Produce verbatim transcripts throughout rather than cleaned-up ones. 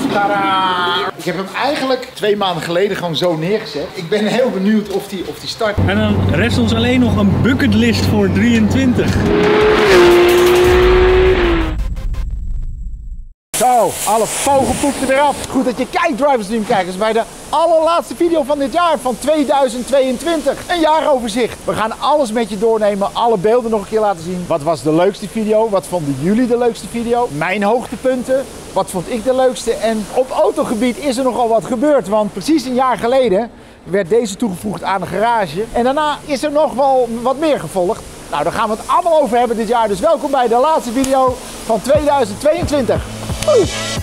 Tadaa! Ik heb hem eigenlijk twee maanden geleden gewoon zo neergezet. Ik ben heel benieuwd of die, of die start. En dan rest ons alleen nog een bucketlist voor drieëntwintig. Zo, alle vogelpoep er weer af. Goed dat je kijkt, Drivers Dream kijkers, bij de allerlaatste video van dit jaar, van tweeduizend tweeëntwintig. Een jaaroverzicht. We gaan alles met je doornemen, alle beelden nog een keer laten zien. Wat was de leukste video? Wat vonden jullie de leukste video? Mijn hoogtepunten. Wat vond ik de leukste? En op autogebied is er nogal wat gebeurd, want precies een jaar geleden werd deze toegevoegd aan de garage. En daarna is er nog wel wat meer gevolgd. Nou, daar gaan we het allemaal over hebben dit jaar. Dus welkom bij de laatste video van tweeduizend tweeëntwintig. Oeh.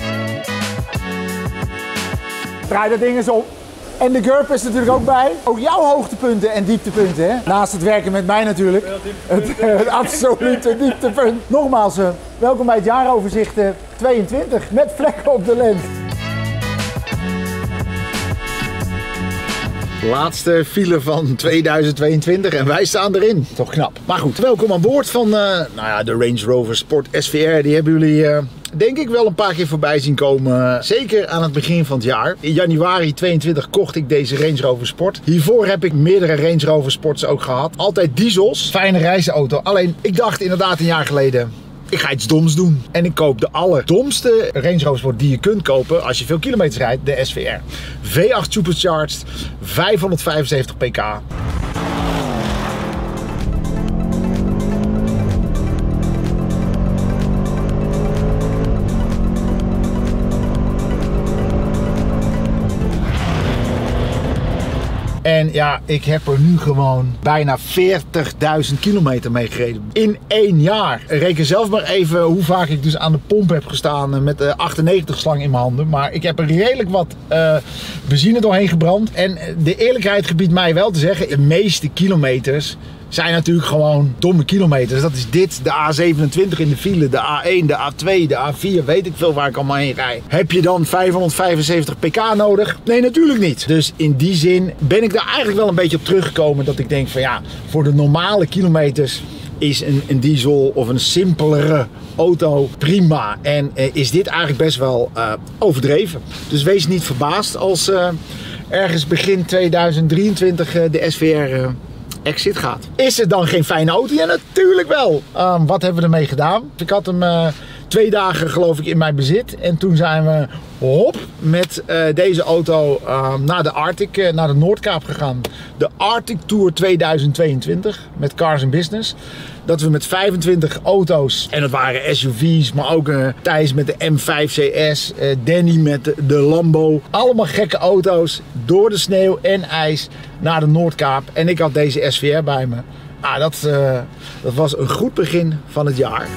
Draai dat ding eens om. En de Gurp is natuurlijk ook bij. Ook jouw hoogtepunten en dieptepunten, hè? Naast het werken met mij natuurlijk. Het, het absolute dieptepunt. Nogmaals, uh, welkom bij het jaaroverzicht uh, tweeëntwintig met vlekken op de lens. Laatste file van tweeduizend tweeëntwintig en wij staan erin. Toch knap. Maar goed, welkom aan boord van uh, nou ja, de Range Rover Sport S V R. Die hebben jullie uh, denk ik wel een paar keer voorbij zien komen. Zeker aan het begin van het jaar. In januari tweeëntwintig kocht ik deze Range Rover Sport. Hiervoor heb ik meerdere Range Rover Sports ook gehad. Altijd diesels. Fijne reisauto. Alleen ik dacht inderdaad een jaar geleden, ik ga iets doms doen. En ik koop de allerdomste Range Rover Sport die je kunt kopen als je veel kilometers rijdt, de S V R. V acht Supercharged, vijfhonderdvijfenzeventig pk. En ja, ik heb er nu gewoon bijna veertigduizend kilometer mee gereden. In één jaar. Reken zelf maar even hoe vaak ik dus aan de pomp heb gestaan met de achtennegentig slang in mijn handen. Maar ik heb er redelijk wat uh, benzine doorheen gebrand. En de eerlijkheid gebiedt mij wel te zeggen, de meeste kilometers zijn natuurlijk gewoon domme kilometers. Dat is dit, de A zevenentwintig in de file, de A één, de A twee, de A vier, weet ik veel waar ik allemaal heen rijd. Heb je dan vijfhonderdvijfenzeventig pk nodig? Nee, natuurlijk niet. Dus in die zin ben ik daar eigenlijk wel een beetje op teruggekomen dat ik denk van ja, voor de normale kilometers is een, een diesel of een simpelere auto prima. En uh, is dit eigenlijk best wel uh, overdreven. Dus wees niet verbaasd als uh, ergens begin tweeduizend drieëntwintig uh, de S V R uh, exit gaat. Is het dan geen fijne auto? Ja, natuurlijk wel. Um, wat hebben we ermee gedaan? Ik had hem uh, twee dagen geloof ik in mijn bezit. En toen zijn we hop met uh, deze auto uh, naar de Arctic, uh, naar de Noordkaap gegaan. De Arctic Tour tweeduizend tweeëntwintig met Cars and Business. Dat we met vijfentwintig auto's, en dat waren S U V's, maar ook uh, Thijs met de M vijf C S, uh, Danny met de, de Lambo. Allemaal gekke auto's door de sneeuw en ijs naar de Noordkaap. En ik had deze S V R bij me. Ah, dat, uh, dat was een goed begin van het jaar.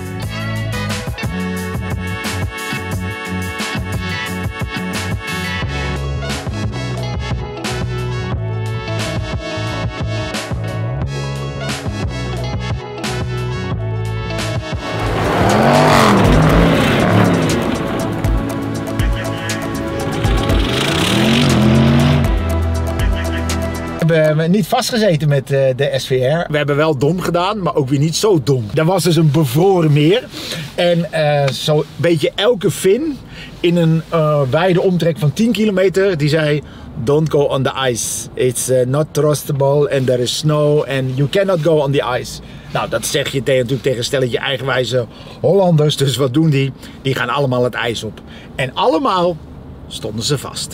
We hebben niet vastgezeten met de S V R. We hebben wel dom gedaan, maar ook weer niet zo dom. Er was dus een bevroren meer. En uh, zo'n beetje elke Fin in een uh, wijde omtrek van tien kilometer, die zei: don't go on the ice. It's uh, not trustable and there is snow and you cannot go on the ice. Nou, dat zeg je tegen, natuurlijk tegen een stelletje eigenwijze Hollanders. Dus wat doen die? Die gaan allemaal het ijs op. En allemaal stonden ze vast.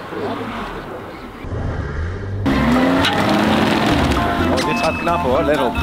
Dit gaat knap hoor, let op.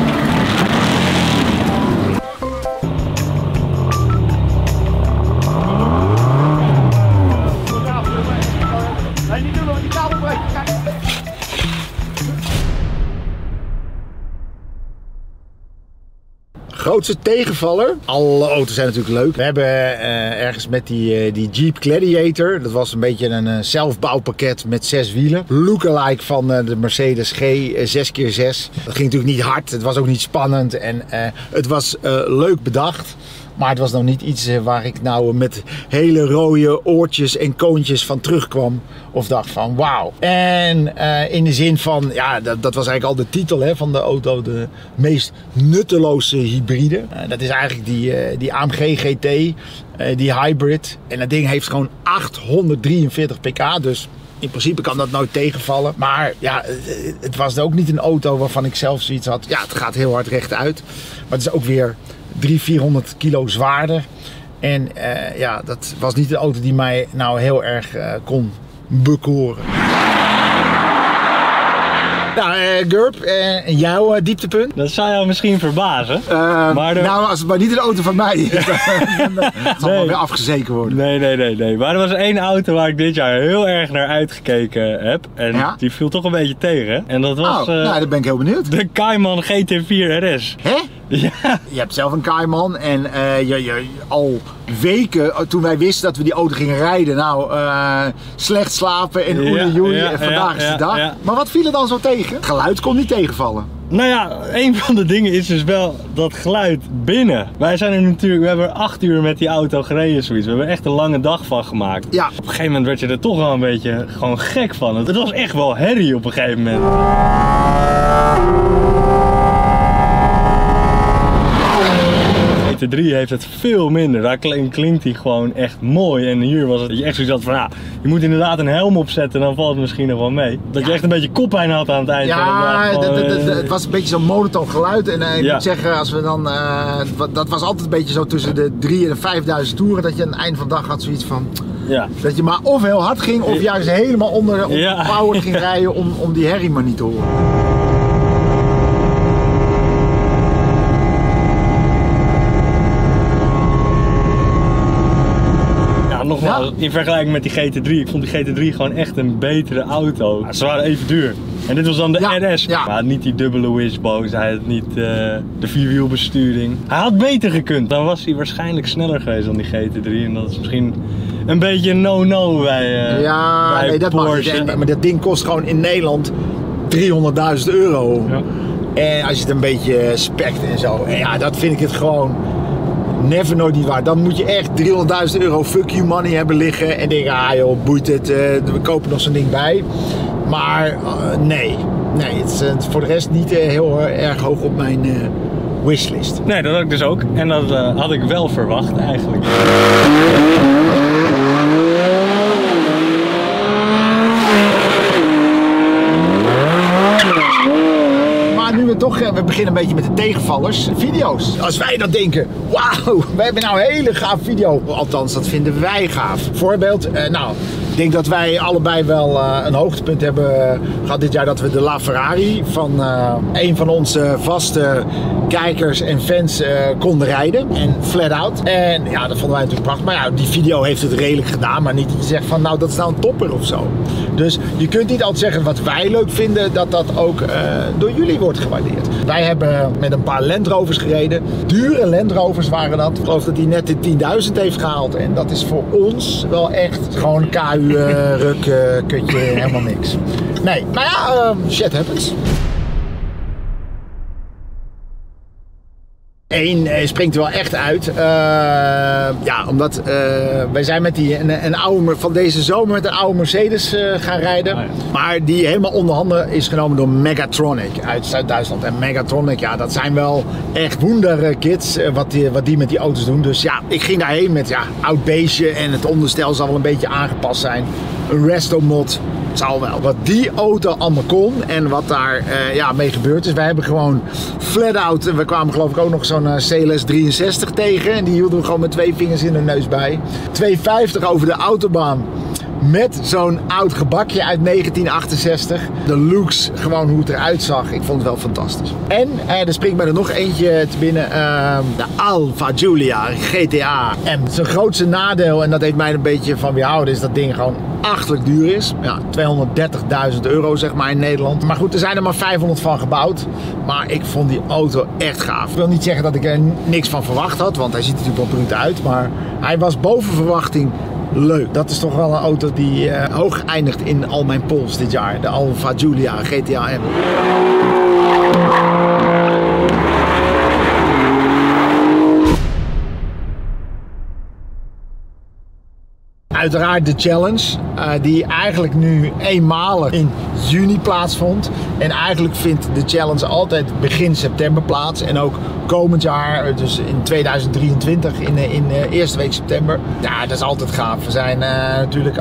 Grootste tegenvaller. Alle auto's zijn natuurlijk leuk. We hebben uh, ergens met die, uh, die Jeep Gladiator. Dat was een beetje een uh, zelfbouwpakket met zes wielen. Lookalike van uh, de Mercedes G uh, zes keer zes. Dat ging natuurlijk niet hard. Het was ook niet spannend. En uh, het was uh, leuk bedacht. Maar het was nog niet iets waar ik nou met hele rode oortjes en koontjes van terugkwam. Of dacht van wauw. En uh, in de zin van, ja, dat, dat was eigenlijk al de titel hè, van de auto. De meest nutteloze hybride. Uh, dat is eigenlijk die, uh, die A M G G T, uh, die hybrid. En dat ding heeft gewoon achthonderddrieënveertig pk. Dus in principe kan dat nooit tegenvallen. Maar ja, het was ook niet een auto waarvan ik zelf zoiets had. Ja, het gaat heel hard rechtuit. Maar het is ook weer driehonderd, vierhonderd kilo zwaarder. En uh, ja, dat was niet de auto die mij nou heel erg uh, kon bekoren. Nou, uh, Gurp, uh, jouw uh, dieptepunt? Dat zou jou misschien verbazen. Uh, maar de... Nou, als het maar niet een auto van mij is, dan, dan zal nee. het weer afgezeken worden. Nee, nee, nee, nee. Maar er was één auto waar ik dit jaar heel erg naar uitgekeken heb. En ja? die viel toch een beetje tegen. En dat was... Oh, uh, nou, daar ben ik heel benieuwd. De Cayman G T vier R S. Hè? Ja. Je hebt zelf een Cayman en uh, je, je, al weken toen wij wisten dat we die auto gingen rijden, nou uh, slecht slapen en oei oei oei en vandaag ja, is de ja, dag. Ja. Maar wat viel er dan zo tegen? Het geluid kon niet tegenvallen. Nou ja, een van de dingen is dus wel dat geluid binnen. Wij zijn er natuurlijk, we hebben er acht uur met die auto gereden zoiets. We hebben er echt een lange dag van gemaakt. Ja. Op een gegeven moment werd je er toch wel een beetje gewoon gek van. Het was echt wel herrie op een gegeven moment. G T drie heeft het veel minder, daar klinkt hij gewoon echt mooi. En hier was het dat je echt zoiets had van, ja, je moet inderdaad een helm opzetten, dan valt het misschien nog wel mee. Dat ja. je echt een beetje koppijn had aan het eind ja, van de dag. Gewoon, de, de, de, het was een beetje zo'n monotoon geluid. En uh, ik ja. moet zeggen, als we dan, uh, dat was altijd een beetje zo tussen de drie en de vijfduizend toeren, dat je aan het eind van de dag had zoiets van, ja. dat je maar of heel hard ging, of juist helemaal onder op ja. power ging rijden om, om die herrie maar niet te horen. Nogmaals, ja. in vergelijking met die G T drie, ik vond die G T drie gewoon echt een betere auto. Ja, ze waren even duur. En dit was dan de ja. R S. Ja. Hij had niet die dubbele wishbones, hij had niet uh, de vierwielbesturing. Hij had beter gekund. Dan was hij waarschijnlijk sneller geweest dan die G T drie. En dat is misschien een beetje een no-no bij, uh, ja, bij nee, dat Porsche. Mag niet. Maar dat ding kost gewoon in Nederland driehonderdduizend euro. Ja. En als je het een beetje spekt en zo. En ja, dat vind ik het gewoon... Never nooit niet waar. Dan moet je echt driehonderdduizend euro fuck you money hebben liggen en denken, ah joh, boeit het, uh, we kopen nog zo'n ding bij. Maar uh, nee, nee, het is uh, voor de rest niet uh, heel uh, erg hoog op mijn uh, wishlist. Nee, dat had ik dus ook. En dat uh, had ik wel verwacht eigenlijk. Toch, we beginnen een beetje met de tegenvallers. Video's. Als wij dan denken, wauw, we hebben nou een hele gaaf video. Althans, dat vinden wij gaaf. Voorbeeld, eh, nou, ik denk dat wij allebei wel uh, een hoogtepunt hebben gehad dit jaar. Dat we de LaFerrari van uh, een van onze vaste kijkers en fans uh, konden rijden. En flat out. En ja, dat vonden wij natuurlijk prachtig. Maar ja, die video heeft het redelijk gedaan. Maar niet dat je zegt van, nou, dat is nou een topper of zo. Dus je kunt niet altijd zeggen wat wij leuk vinden, dat dat ook uh, door jullie wordt gewaardeerd. Wij hebben met een paar Land Rovers gereden. Dure Land Rovers waren dat. Ik geloof dat hij net de tienduizend heeft gehaald. En dat is voor ons wel echt gewoon een K U-ruk, uh, kutje, helemaal niks. Nee, maar ja, uh, shit happens. Eén springt er wel echt uit. Uh, ja, omdat uh, wij zijn met die, een, een oude, van deze zomer met een oude Mercedes uh, gaan rijden. Oh ja. Maar die helemaal onder handen is genomen door Megatronic uit Zuid-Duitsland. En Megatronic, ja, dat zijn wel echt wonderkids uh, wat, die, wat die met die auto's doen. Dus ja, ik ging daarheen met ja, oud beestje en het onderstel zal wel een beetje aangepast zijn. Een resto mod. Zal wel. Wat die auto allemaal kon en wat daar uh, ja, mee gebeurd is. Wij hebben gewoon flat out. We kwamen geloof ik ook nog zo'n uh, C L S drieënzestig tegen. En die hielden we gewoon met twee vingers in de neus bij. tweehonderdvijftig over de autobaan. Met zo'n oud gebakje uit negentien achtenzestig. De looks, gewoon hoe het eruit zag. Ik vond het wel fantastisch. En uh, er springt mij er nog eentje te binnen. Uh, de Alfa Giulia G T A M. Zijn grootste nadeel, en dat heeft mij een beetje van weerhouden, is dat ding gewoon achterlijk duur is. Ja, tweehonderddertigduizend euro zeg maar in Nederland. Maar goed, er zijn er maar vijfhonderd van gebouwd. Maar ik vond die auto echt gaaf. Ik wil niet zeggen dat ik er niks van verwacht had, want hij ziet er natuurlijk wel bruut uit. Maar hij was boven verwachting leuk. Dat is toch wel een auto die uh, hoog eindigt in al mijn polls dit jaar. De Alfa Giulia G T A M. Uiteraard de challenge, uh, die eigenlijk nu eenmalig in juni plaatsvond. En eigenlijk vindt de challenge altijd begin september plaats. En ook komend jaar, dus in tweeduizend drieëntwintig, in de in de eerste week september. Ja, dat is altijd gaaf. We zijn uh, natuurlijk... Uh,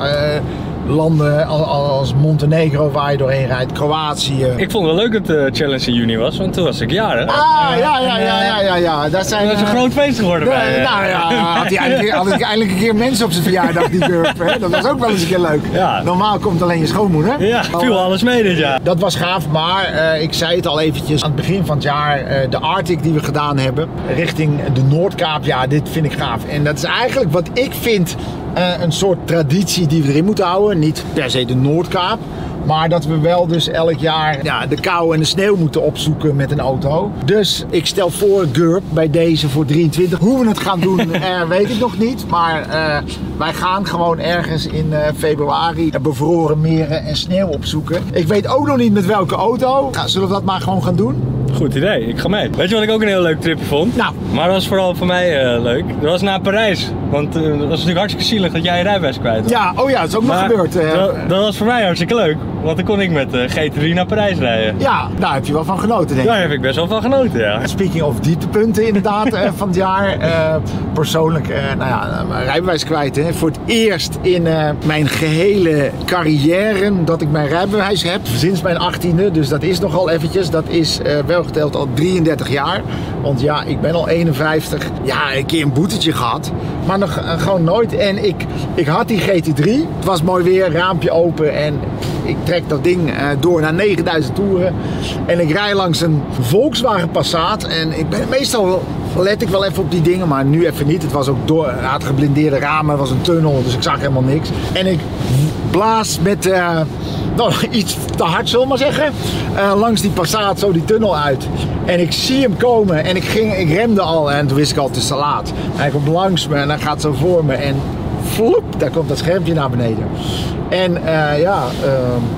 landen als Montenegro waar je doorheen rijdt, Kroatië. Ik vond het wel leuk dat de challenge in juni was, want toen was ik jarig. Ah, ja, ja, ja, ja, ja, ja. Dat zijn, dat is een groot feest geworden uh, bij. Nou ja, had hij eindelijk, had ik eindelijk een keer mensen op zijn verjaardag die Gurp. Dat was ook wel eens een keer leuk. Ja. Normaal komt alleen je schoonmoeder. Ja, viel alles mee dit jaar. Dat was gaaf, maar uh, ik zei het al eventjes aan het begin van het jaar, uh, de Arctic die we gedaan hebben, richting de Noordkaap, ja, dit vind ik gaaf. En dat is eigenlijk wat ik vind uh, een soort traditie die we erin moeten houden. Niet per se de Noordkaap, maar dat we wel dus elk jaar ja, de kou en de sneeuw moeten opzoeken met een auto. Dus ik stel voor Gurp bij deze voor drieëntwintig. Hoe we het gaan doen, uh, weet ik nog niet. Maar uh, wij gaan gewoon ergens in uh, februari bevroren meren en sneeuw opzoeken. Ik weet ook nog niet met welke auto. Nou, zullen we dat maar gewoon gaan doen? Goed idee, ik ga mee. Weet je wat ik ook een heel leuk tripje vond? Nou. Maar dat was vooral voor mij uh, leuk. Dat was naar Parijs. Want uh, dat was natuurlijk hartstikke zielig dat jij je rijbewijs kwijt was. Ja, oh ja, dat is ook maar nog gebeurd. Uh, dat, dat was voor mij hartstikke leuk. Want dan kon ik met uh, G T drie naar Parijs rijden. Ja, daar heb je wel van genoten, denk ik. Daar heb ik best wel van genoten, ja. Speaking of dieptepunten inderdaad uh, van het jaar. Uh, persoonlijk, uh, nou ja, mijn rijbewijs kwijt. Hè. Voor het eerst in uh, mijn gehele carrière dat ik mijn rijbewijs heb. Sinds mijn achttiende, dus dat is nogal eventjes. Dat is uh, wel geteld al drieëndertig jaar. Want ja, ik ben al eenenvijftig. Ja, een keer een boetetje gehad. Maar nog uh, gewoon nooit. En ik, ik had die G T drie. Het was mooi weer, raampje open. En ik trek dat ding uh, door naar negenduizend toeren. En ik rij langs een Volkswagen Passat. En ik ben meestal... let ik wel even op die dingen, maar nu even niet. Het was ook door, het had geblindeerde ramen, het was een tunnel, dus ik zag helemaal niks. En ik blaas met uh, nou, iets te hard, zullen we maar zeggen, uh, langs die Passat zo die tunnel uit. En ik zie hem komen en ik, ging, ik remde al en toen wist ik al, het is te laat. Hij komt langs me en hij gaat zo voor me en vloep, daar komt dat schermpje naar beneden. En uh, ja... Uh,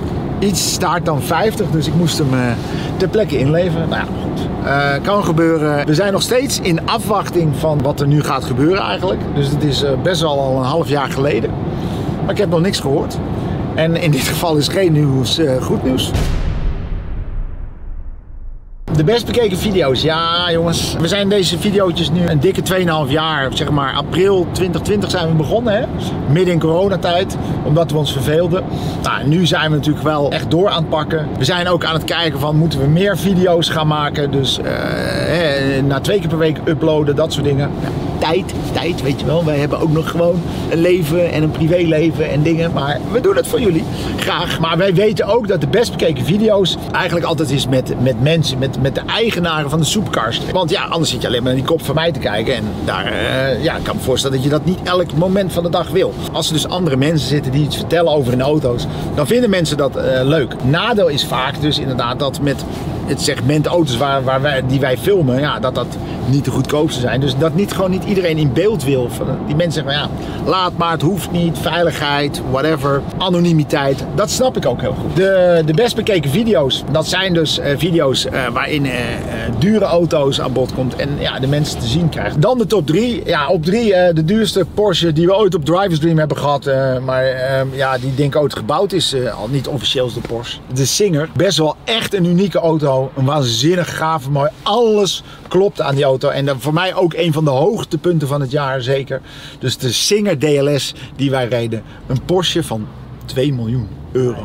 iets start dan vijftig, dus ik moest hem uh, ter plekke inleveren. Nou ja, goed. Uh, kan gebeuren. We zijn nog steeds in afwachting van wat er nu gaat gebeuren eigenlijk. Dus het is uh, best wel al een half jaar geleden. Maar ik heb nog niks gehoord. En in dit geval is geen nieuws uh, goed nieuws. De best bekeken video's, ja jongens, we zijn deze video's nu een dikke tweeënhalf jaar, zeg maar april twintig twintig zijn we begonnen, hè? Midden in coronatijd, omdat we ons verveelden. Nou, nu zijn we natuurlijk wel echt door aan het pakken. We zijn ook aan het kijken van, moeten we meer video's gaan maken, dus uh, hè, na twee keer per week uploaden, dat soort dingen. Ja, tijd, tijd, weet je wel, wij hebben ook nog gewoon een leven en een privéleven en dingen, maar we doen het voor jullie, graag. Maar wij weten ook dat de best bekeken video's eigenlijk altijd is met, met mensen, met met de eigenaren van de supercars. Want ja, anders zit je alleen maar naar die kop van mij te kijken. En daar, uh, ja, ik kan me voorstellen dat je dat niet elk moment van de dag wil. Als er dus andere mensen zitten die iets vertellen over hun auto's, dan vinden mensen dat uh, leuk. Nadeel is vaak dus inderdaad dat met het segment auto's waar, waar wij, die wij filmen, ja, dat dat niet de goedkoopste zijn. Dus dat niet, gewoon niet iedereen in beeld wil. Die mensen zeggen, ja, laat maar, het hoeft niet, veiligheid, whatever, anonimiteit. Dat snap ik ook heel goed. De, de best bekeken video's, dat zijn dus uh, video's uh, waarin uh, uh, dure auto's aan bod komt en ja, de mensen te zien krijgen. Dan de top drie. Ja, op drie uh, de duurste Porsche die we ooit op Drivers Dream hebben gehad. Uh, maar uh, ja, die denk ik ooit gebouwd is, uh, al niet officieel is de Porsche. De Singer, best wel echt een unieke auto. Een waanzinnig gave, mooi. Alles klopt aan die auto. En dan voor mij ook een van de hoogtepunten van het jaar, zeker. Dus de Singer D L S die wij reden. Een Porsche van twee miljoen euro.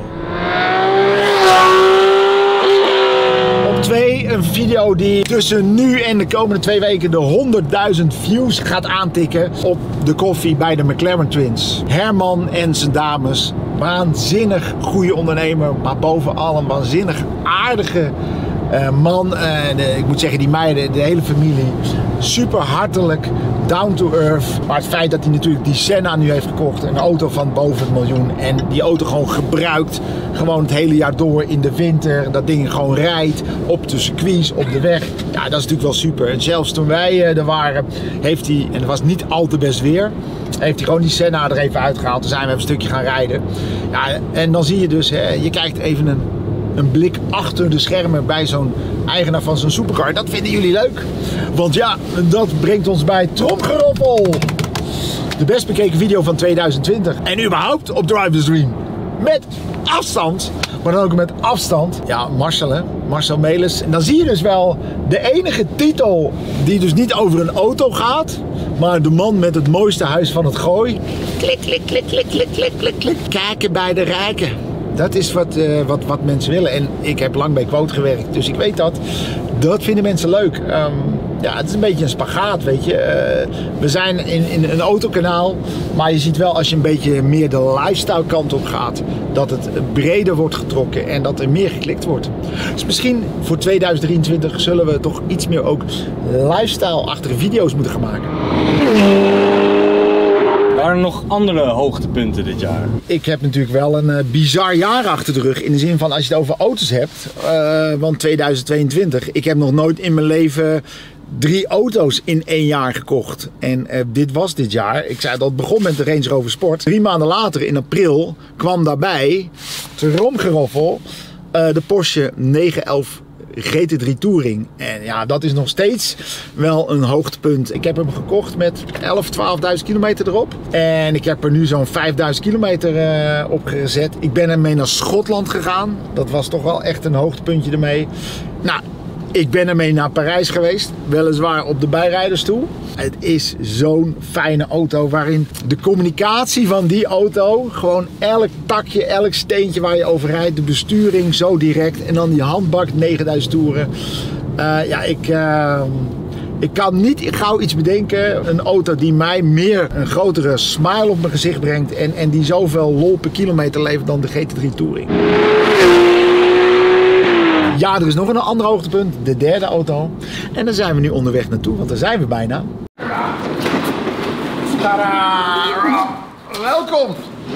Op twee, een video die tussen nu en de komende twee weken de honderdduizend views gaat aantikken op de koffie bij de McLaren Twins. Herman en zijn dames. Waanzinnig goede ondernemer, maar bovenal een waanzinnig aardige uh, man. Uh, de, ik moet zeggen, die meiden, de hele familie. Super hartelijk, down to earth. Maar het feit dat hij natuurlijk die Senna nu heeft gekocht, een auto van boven het miljoen. En die auto gewoon gebruikt, gewoon het hele jaar door in de winter. Dat ding gewoon rijdt op de circuits, op de weg. Ja, dat is natuurlijk wel super. En zelfs toen wij uh, er waren, heeft hij, en het was niet al te best weer, heeft hij gewoon die Senna er even uitgehaald. Toen zijn we even een stukje gaan rijden. Ja, en dan zie je dus, hè, je kijkt even een, een blik achter de schermen bij zo'n eigenaar van zo'n supercar. Dat vinden jullie leuk. Want ja, dat brengt ons bij tromgeroffel. de best bekeken video van tweeduizend twintig. En überhaupt op Driver's Dream. Met afstand, maar dan ook met afstand. Ja, Marcel hè, Marcel Melis. En dan zie je dus wel de enige titel die dus niet over een auto gaat, maar de man met het mooiste huis van het Gooi. Klik, klik, klik, klik, klik, klik, klik, klik. Kijken bij de rijken. Dat is wat, uh, wat, wat mensen willen. En ik heb lang bij Quote gewerkt, dus ik weet dat. Dat vinden mensen leuk. Um, ja, het is een beetje een spagaat, weet je. Uh, we zijn in, in een autokanaal, maar je ziet wel als je een beetje meer de lifestyle kant op gaat, dat het breder wordt getrokken en dat er meer geklikt wordt. Dus misschien voor tweeduizend drieëntwintig zullen we toch iets meer ook lifestyle-achtige video's moeten gaan maken. Waren er nog andere hoogtepunten dit jaar? Ik heb natuurlijk wel een uh, bizar jaar achter de rug. In de zin van als je het over auto's hebt. Uh, want tweeduizend tweeëntwintig. Ik heb nog nooit in mijn leven drie auto's in één jaar gekocht. En uh, dit was dit jaar. Ik zei dat het begon met de Range Rover Sport. Drie maanden later in april kwam daarbij, tromgeroffel, uh, de Porsche negen elf G T drie Touring. En ja, dat is nog steeds wel een hoogtepunt. Ik heb hem gekocht met elf, twaalfduizend kilometer erop. En ik heb er nu zo'n vijfduizend kilometer uh, op gezet. Ik ben ermee naar Schotland gegaan. Dat was toch wel echt een hoogtepuntje ermee. Nou, ik ben ermee naar Parijs geweest. Weliswaar op de bijrijdersstoel. Het is zo'n fijne auto waarin de communicatie van die auto, gewoon elk takje, elk steentje waar je over rijdt, de besturing zo direct en dan die handbak negenduizend toeren. Uh, ja, ik, uh, ik kan niet gauw iets bedenken. Een auto die mij meer een grotere smile op mijn gezicht brengt en, en die zoveel lol per kilometer levert dan de G T drie Touring. Ja, er is nog een ander hoogtepunt, de derde auto. En daar zijn we nu onderweg naartoe, want daar zijn we bijna. Tadaa! Welkom!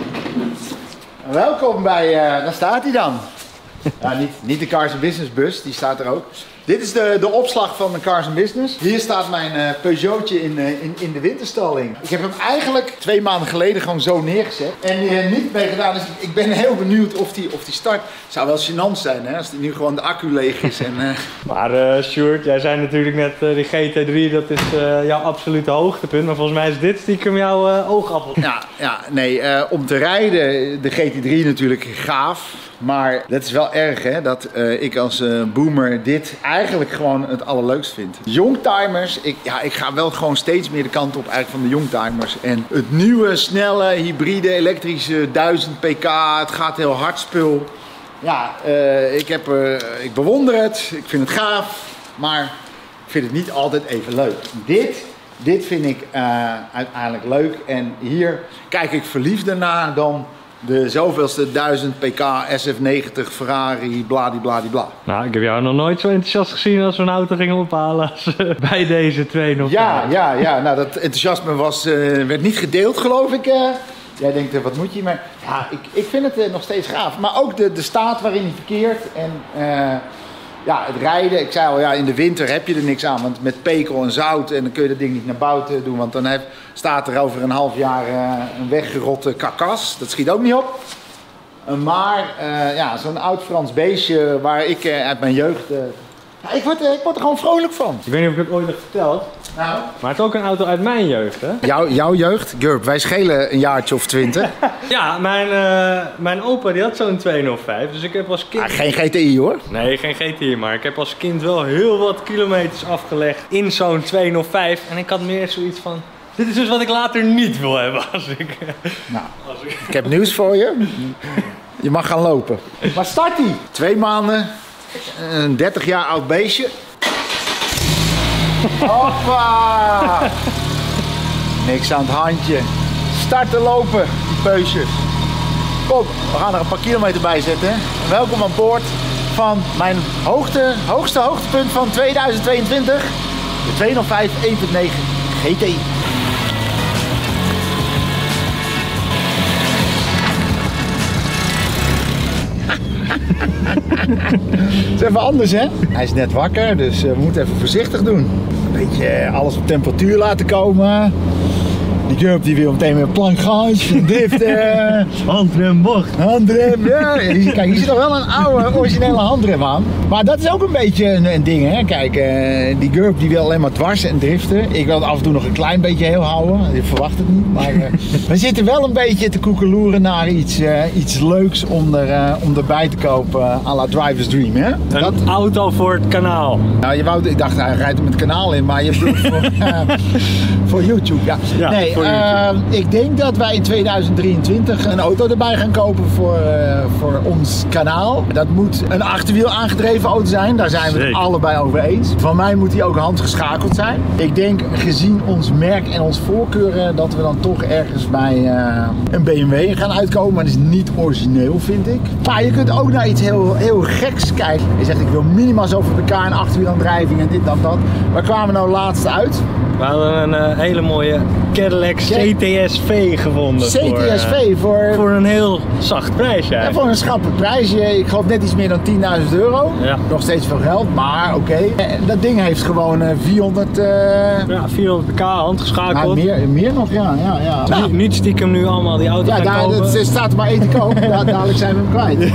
Welkom bij, uh, daar staat hij dan. Ja, niet, niet de Cars and Business bus, die staat er ook. Dit is de, de opslag van de Cars and Business. Hier staat mijn uh, Peugeotje in, uh, in, in de winterstalling. Ik heb hem eigenlijk twee maanden geleden gewoon zo neergezet. En uh, niet mee gedaan. Dus ik ben heel benieuwd of die, of die start. Zou wel gênant zijn hè, als die nu gewoon de accu leeg is. En, uh... Maar uh, Sjoerd, jij zei natuurlijk net uh, die G T drie, dat is uh, jouw absolute hoogtepunt. Maar volgens mij is dit stiekem jouw uh, oogappel. Ja, ja nee, uh, om te rijden, de G T drie natuurlijk gaaf. Maar dat is wel erg hè, dat uh, ik als uh, boomer dit eigenlijk gewoon het allerleukst vind. Youngtimers, ik, ja, ik ga wel gewoon steeds meer de kant op eigenlijk van de youngtimers. En het nieuwe, snelle, hybride, elektrische duizend pk, het gaat heel hard spul. Ja, uh, ik, heb, uh, ik bewonder het, ik vind het gaaf, maar ik vind het niet altijd even leuk. Dit, dit vind ik uh, uiteindelijk leuk en hier kijk ik verliefder naar dan de zoveelste duizend pk S F negentig Ferrari bladibladibla. Nou, ik heb jou nog nooit zo enthousiast gezien als we een auto gingen ophalen als uh, bij deze twee nog. Ja, ja, ja. Nou, dat enthousiasme was, uh, werd niet gedeeld, geloof ik. Uh. Jij denkt, uh, wat moet je? Maar ja, ik, ik vind het uh, nog steeds gaaf. Maar ook de, de staat waarin hij verkeert en uh, ja, het rijden. Ik zei al, ja, in de winter heb je er niks aan, want met pekel en zout en dan kun je dat ding niet naar buiten doen, want dan heb, staat er over een half jaar uh, een weggerotte karkas. Dat schiet ook niet op. Uh, maar uh, ja, zo'n oud Frans beestje waar ik uh, uit mijn jeugd... Uh, ja, ik, word, uh, ik word er gewoon vrolijk van. Ik weet niet of ik het ooit heb verteld. Nou. Maar het is ook een auto uit mijn jeugd, hè? Jouw, jouw jeugd? Gurp, wij schelen een jaartje of twintig. Ja, mijn, uh, mijn opa die had zo'n tweehonderdvijf, dus ik heb als kind... Ah, geen G T I hoor. Nee, geen G T I, maar ik heb als kind wel heel wat kilometers afgelegd in zo'n tweehonderdvijf. En ik had meer zoiets van, dit is dus wat ik later niet wil hebben als ik... Nou, als ik... ik heb nieuws voor je. Je mag gaan lopen. Maar start die. Twee maanden, een dertig jaar oud beestje. Hoppa! Niks aan het handje. Starten lopen, die peusjes. Kom, we gaan er een paar kilometer bij zetten. Welkom aan boord van mijn hoogte, hoogste hoogtepunt van tweeduizend tweeëntwintig. De tweehonderdvijf één punt negen G T I. Het is even anders hè. Hij is net wakker, dus we moeten even voorzichtig doen. Een beetje alles op temperatuur laten komen. Die Gurp die wil meteen met plankgans, driften. Handrem, bocht. Handrem, ja. Kijk, hier zit nog wel een oude originele handrem aan. Maar dat is ook een beetje een, een ding, hè. Kijk, uh, die Gurp die wil alleen maar dwars en driften. Ik wil het af en toe nog een klein beetje heel houden. Je verwacht het niet, maar uh, we zitten wel een beetje te koekeloeren naar iets, uh, iets leuks om, er, uh, om erbij te kopen uh, à la Driver's Dream, hè. Een dat... auto voor het kanaal. Nou, je wou, ik dacht hij rijdt er met het kanaal in, maar je bedoelt voor, uh, voor YouTube, ja. ja nee, voor uh, YouTube. Ik denk dat wij in tweeduizend drieëntwintig een auto erbij gaan kopen voor, uh, voor ons kanaal. Dat moet een achterwiel aangedreven auto zijn, daar zijn we het allebei over eens. Van mij moet die ook handgeschakeld zijn. Ik denk gezien ons merk en ons voorkeuren dat we dan toch ergens bij uh, een B M W gaan uitkomen, maar dat is niet origineel, vind ik. Maar je kunt ook naar iets heel, heel geks kijken. Je zegt ik wil minimaal zoveel pk en achterwielaandrijving en dit dan dat. Waar kwamen we nou laatst uit? We hadden een uh, hele mooie Cadillac C T S V gevonden. C T S V voor, voor, uh, voor een heel zacht prijsje. Ja, voor een schappelijk prijsje. Ik geloof net iets meer dan tienduizend euro. Ja. Nog steeds veel geld, maar oké. Okay. Dat ding heeft gewoon uh, vierhonderd... Uh... Ja, vierhonderd pk, handgeschakeld. Ja, meer, meer nog, ja. ja, ja. Dus niet, niet stiekem nu allemaal die auto ja, gaan daar, kopen. Het staat er maar één te koop. Da dadelijk zijn we hem kwijt.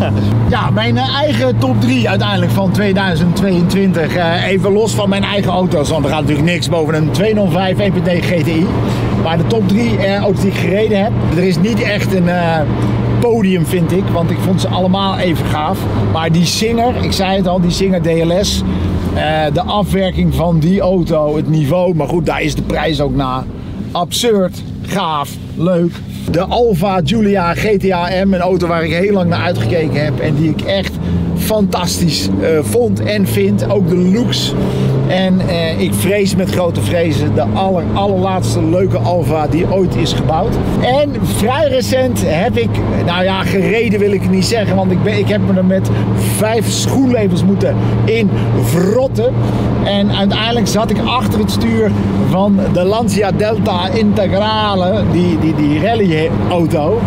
Ja, mijn uh, eigen top drie uiteindelijk van tweeduizend tweeëntwintig. Uh, even los van mijn eigen auto's, want er gaat natuurlijk niks boven een tweehonderdvijf één punt negen G T I. Maar de top drie uh, auto's die ik gereden heb, er is niet echt een uh, podium, vind ik, want ik vond ze allemaal even gaaf. Maar die Singer, ik zei het al, die Singer D L S, uh, de afwerking van die auto, het niveau, maar goed, daar is de prijs ook na. Absurd, gaaf, leuk. De Alfa Giulia G T A M, een auto waar ik heel lang naar uitgekeken heb en die ik echt fantastisch uh, vond en vind. Ook de looks. En uh, ik vrees met grote vrezen de aller, allerlaatste leuke Alfa die ooit is gebouwd. En vrij recent heb ik, nou ja, gereden wil ik het niet zeggen, want ik, ben, ik heb me er met vijf schoenlepels moeten in vrotten. En uiteindelijk zat ik achter het stuur van de Lancia Delta Integrale, die, die, die rally auto.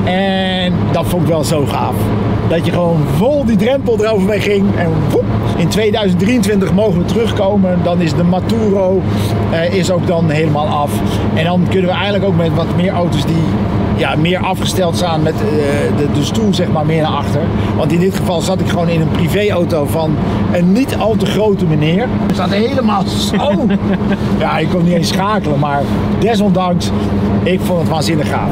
En dat vond ik wel zo gaaf. Dat je gewoon vol die drempel erover mee ging en woep. In tweeduizend drieëntwintig mogen we terugkomen. Dan is de Maturo uh, is ook dan helemaal af. En dan kunnen we eigenlijk ook met wat meer auto's die ja, meer afgesteld staan met uh, de, de stoel zeg maar meer naar achter. Want in dit geval zat ik gewoon in een privéauto van een niet al te grote meneer. Ik zat helemaal zo. Ja, ik kon niet eens schakelen, maar desondanks, ik vond het waanzinnig gaaf.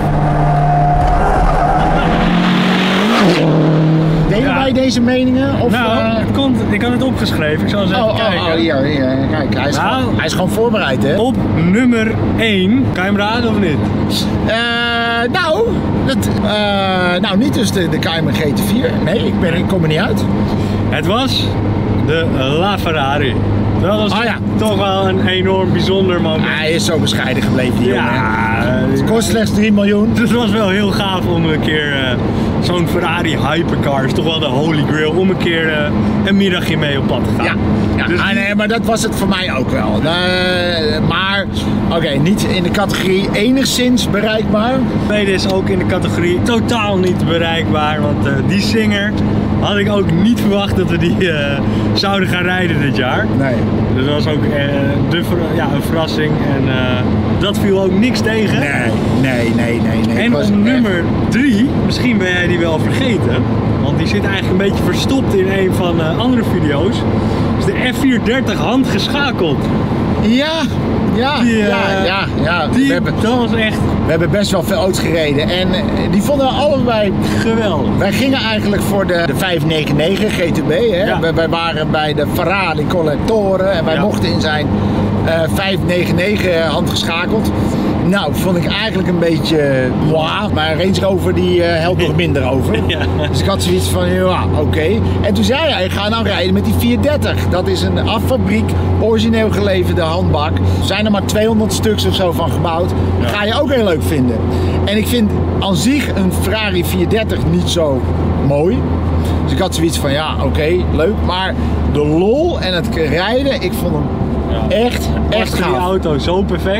Delen ja. wij deze meningen? Of, nou, uh... het komt, ik had het opgeschreven, ik zal eens even oh, kijken. Oh, oh, hier, hier, kijk, hij is, nou, gewoon, hij is gewoon voorbereid, hè? Op nummer één, kan je hem raden of niet? Uh, nou, het, uh, nou, niet dus de, de Cayman G T vier, nee, ik, ben, ik kom er niet uit. Het was de LaFerrari. Dat was oh, ja. toch wel een enorm bijzonder moment. Hij is zo bescheiden gebleven, die ja, jongen. Het kost slechts drie miljoen. Dus het was wel heel gaaf om een keer uh, zo'n Ferrari hypercar, is toch wel de holy grail, om een keer uh, een middagje mee op pad te gaan. Ja, ja. Dus ah, nee, maar dat was het voor mij ook wel. Uh, maar, oké, okay, niet in de categorie enigszins bereikbaar. De tweede is ook in de categorie totaal niet bereikbaar, want uh, die Singer had ik ook niet verwacht dat we die uh, zouden gaan rijden dit jaar. Nee. Dus dat was ook uh, de, ja, een verrassing en uh, dat viel ook niks tegen. Nee, nee, nee, nee. nee. En op nummer drie, misschien ben jij die wel vergeten, want die zit eigenlijk een beetje verstopt in een van de andere video's, is de F vierhonderddertig handgeschakeld. Ja, ja, die, uh, ja, ja, ja. Die, we hebben, dat was echt... We hebben best wel veel auto's gereden en die vonden we allebei geweldig. Wij gingen eigenlijk voor de, de vijfhonderdnegenennegentig G T B. Hè? Ja. Wij, wij waren bij de Ferrari Collettore en wij ja. mochten in zijn uh, vijfhonderdnegenennegentig handgeschakeld. Nou, vond ik eigenlijk een beetje wow, maar Range Rover die uh, helpt nog minder over. Ja. Dus ik had zoiets van, ja, oké. Okay. En toen zei hij, ga nou rijden met die vierhonderddertig. Dat is een affabriek, origineel geleverde handbak. Er zijn er maar tweehonderd stuks of zo van gebouwd. Dat ja. ga je ook heel leuk vinden. En ik vind aan zich een Ferrari vierhonderddertig niet zo mooi. Dus ik had zoiets van, ja, oké, okay, leuk. Maar de lol en het rijden, ik vond hem ja. echt, echt gaaf. Die auto zo perfect.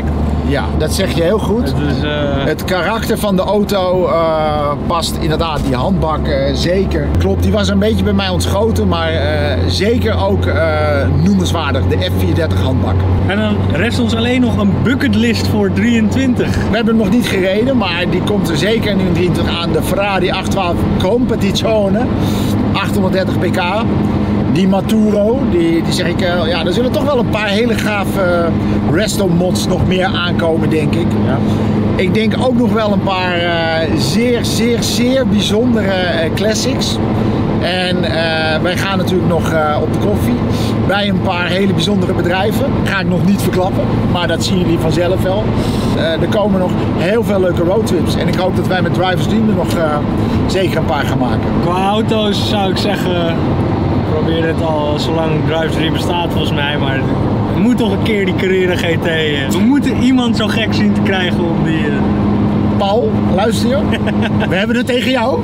Ja, dat zeg je heel goed. Het, is, uh... het karakter van de auto uh, past inderdaad, die handbak uh, zeker. Klopt, die was een beetje bij mij ontschoten, maar uh, zeker ook uh, noemenswaardig, de F vierendertig handbak. En dan rest ons alleen nog een bucketlist voor drieëntwintig. We hebben hem nog niet gereden, maar die komt er zeker nu in drieëntwintig aan. De Ferrari achthonderdtwaalf Competizione, achthonderddertig pk. Die Maturo, die, die zeg ik, uh, ja, er zullen toch wel een paar hele gave uh, resto mods nog meer aankomen, denk ik. Ja. Ik denk ook nog wel een paar uh, zeer, zeer, zeer bijzondere uh, classics. En uh, wij gaan natuurlijk nog uh, op de koffie bij een paar hele bijzondere bedrijven. Dat ga ik nog niet verklappen, maar dat zien jullie vanzelf wel. Uh, er komen nog heel veel leuke roadtrips. En ik hoop dat wij met Drivers Dream er nog uh, zeker een paar gaan maken. Qua auto's zou ik zeggen, probeer het al zolang Drivers Dream bestaat volgens mij. Maar er moet toch een keer die Carrera G T. We moeten iemand zo gek zien te krijgen om die... Uh... Paul, luister je? We hebben het tegen jou.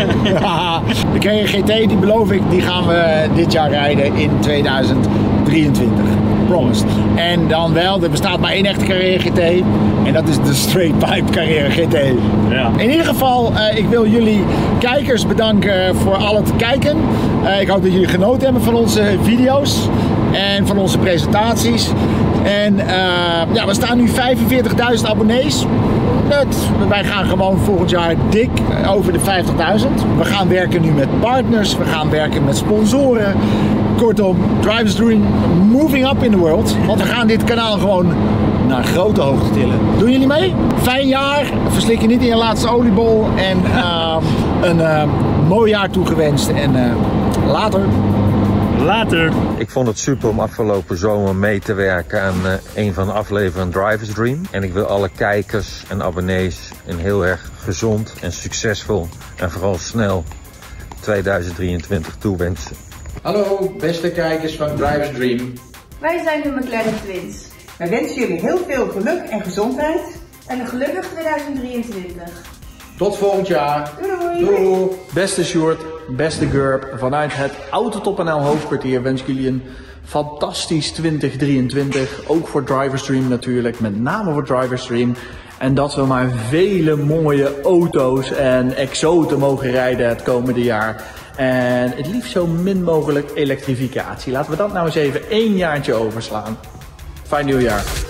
De Carrera G T, die beloof ik, die gaan we dit jaar rijden in tweeduizend drieëntwintig. Promised. En dan wel, er bestaat maar één echte Carrera G T. En dat is de Straight Pipe Carrera G T. Ja. In ieder geval, uh, ik wil jullie kijkers bedanken voor al het kijken. Uh, ik hoop dat jullie genoten hebben van onze video's. En van onze presentaties. En uh, ja, we staan nu vijfenveertigduizend abonnees. Het, wij gaan gewoon volgend jaar dik over de vijftigduizend. We gaan werken nu met partners. We gaan werken met sponsoren. Kortom, Drivers Dream moving up in the world. Want we gaan dit kanaal gewoon naar grote hoogte tillen. Doen jullie mee? Fijn jaar. Verslik je niet in je laatste oliebol. En uh, een uh, mooi jaar toegewenst. En uh, later. Later. Ik vond het super om afgelopen zomer mee te werken aan uh, een van de afleveringen Drivers Dream. En ik wil alle kijkers en abonnees een heel erg gezond en succesvol en vooral snel tweeduizend drieëntwintig toewensen. Hallo beste kijkers van Drivers Dream. Wij zijn de McLaren Twins. Wij wensen jullie heel veel geluk en gezondheid. En een gelukkig tweeduizend drieëntwintig. Tot volgend jaar. Doei doei. Doei. Beste Sjoerd, beste Gurp, vanuit het Autotop N L hoofdkwartier wens ik jullie een fantastisch twintig drieëntwintig. Ook voor Drivers Dream natuurlijk, met name voor Drivers Dream. En dat we maar vele mooie auto's en exoten mogen rijden het komende jaar. En het liefst zo min mogelijk elektrificatie. Laten we dat nou eens even één jaartje overslaan. Fijn nieuwjaar.